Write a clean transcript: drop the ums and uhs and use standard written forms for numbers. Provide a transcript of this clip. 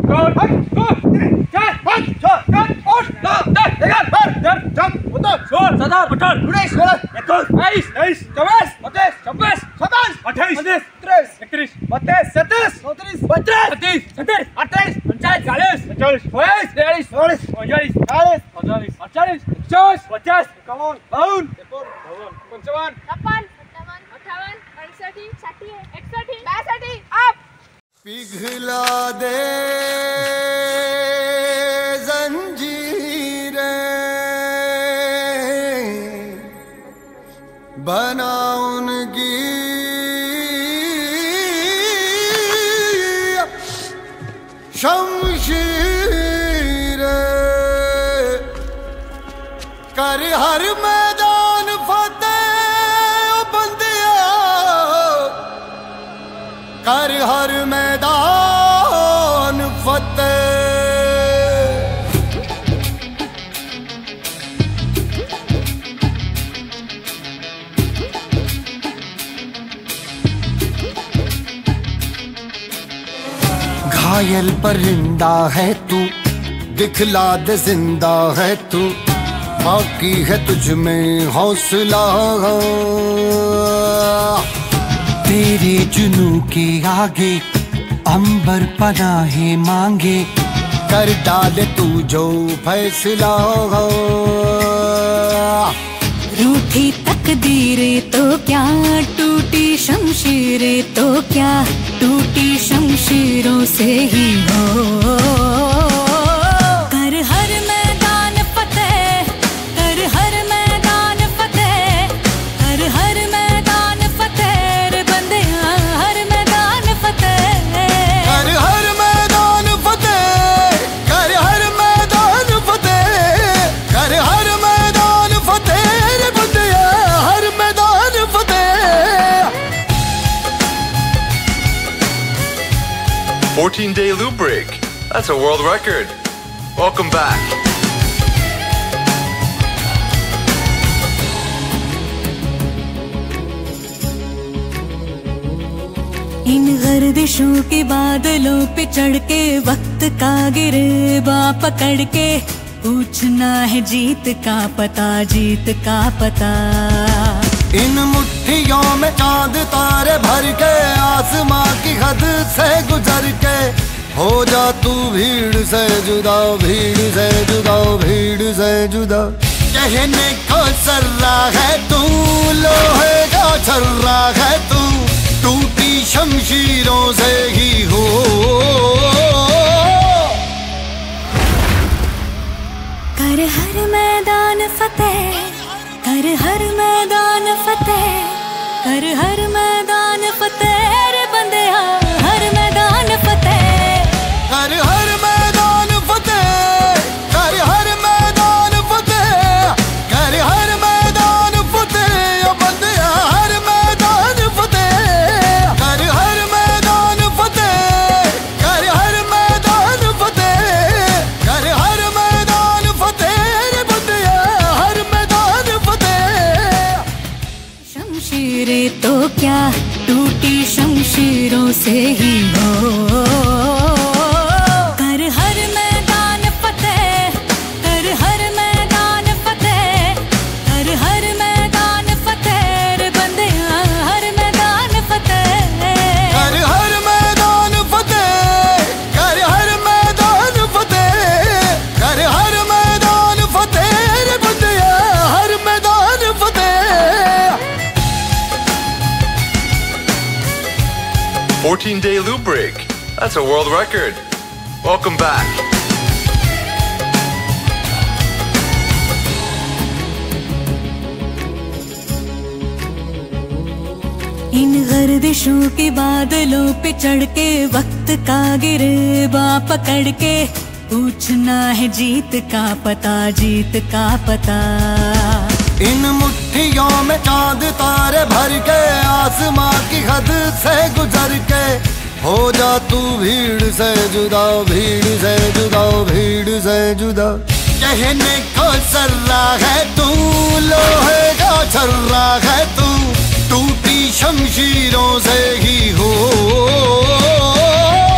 पिघला दे जंजीरें, बना उनकी शमशीरें, कर हर मैदान फतेह बंदिया, कर हर मैदान फतेह। घायल परिंदा है तू, दिखला दे जिंदा है तू, बाकी है तुझ में हौसला। तेरे जुनू के आगे अंबर पनाहे मांगे, कर डाले तू जो फैसला। रूठी तकदीरें तो क्या, टूटी शमशीरें तो क्या, टूटी शमशीरों से ही हो। कर हर मैदान फतेह, कर हर मैदान फतेह, कर हर मैदान फतेह रे बंदिया, हर मैदान फतेह, कर हर मैदान फतेह, कर हर मैदान फतेह, कर हर मैदान फतेह रे बंदिया, हर मैदान फतेह। 14-day loop break. That's a world record. Welcome back. इन गर्दिशों के बादलों पे चढ़ के, वक्त का गिरेबा पकड़ के, पूछना है जीत का पता, जीत का पता। इन मुट्ठियों में चांद तारे भर के, आसमां की हद से गुजर के, हो जा तू भीड़ से जुदा, भीड़ से जुदा, भीड़ से जुदा। कहने को सर्रा है तू, लोहे का छर्रा है तू, टूटी शमशीरों से ही हो। कर हर मैदान फतेह, कर हर मैदान फतेह, कर हर मैदान फतेह रे बंदिया, हर मैदान फतेह, कर हर मैदान फतेह, कर हर मैदान फतेह, कर हर मैदान फतेह ओ बंदिया, हर मैदान फतेह, कर हर मैदान फतेह, कर हर मैदान फतेह, कर हर मैदान फतेह रे बंदिया, हर मैदान फतेह। शमशीरें तो क्या, टूटी शमशीरों से ही हो। कर हर मैदान फतेह, कर हर मैदान फतेह, कर हर मैदान फतेह रे बंदिया, हर मैदान फतेह, कर हर मैदान फतेह, कर हर मैदान फतेह, कर हर मैदान फतेह रे बंदिया, हर मैदान फतेह। 14-day loop break. That's a world record. Welcome back. इन गर्दिशों के बादलों पे चढ़ के, वक्त का गिरेबा पकड़ के, पूछना है जीत का पता, जीत का पता। इन मुट्ठियों में चांद तारे भर के, आसमां की हद से गुजर के, हो जा तू भीड़ से जुदा, भीड़ से जुदा, भीड़ से जुदा। कहने को सर्रा है तू, लोहे का छर्रा है तू, टूटी शमशीरों से ही हो।